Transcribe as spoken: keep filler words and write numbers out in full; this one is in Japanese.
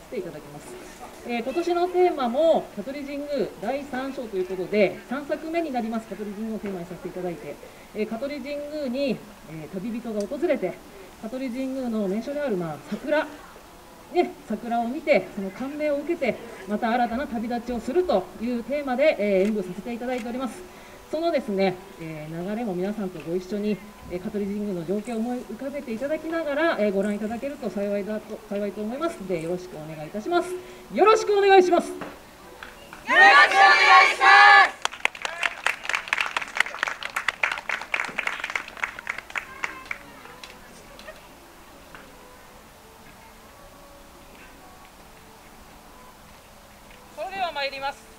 ていただきます。えー、今年のテーマも香取神宮だいさん章ということで、さんさくめになります香取神宮をテーマにさせていただいて、えー、香取神宮に、えー、旅人が訪れて、香取神宮の名所である、まあ、桜、ね、桜を見て、その感銘を受けて、また新たな旅立ちをするというテーマで、えー、演舞させていただいております。そのですね、えー、流れも皆さんとご一緒に、えー、香取神宮の情景を思い浮かべていただきながら、えー、ご覧いただけると幸いだと幸いと思いますので、よろしくお願いいたします。よろしくお願いします。よろしくお願いします。それでは参ります。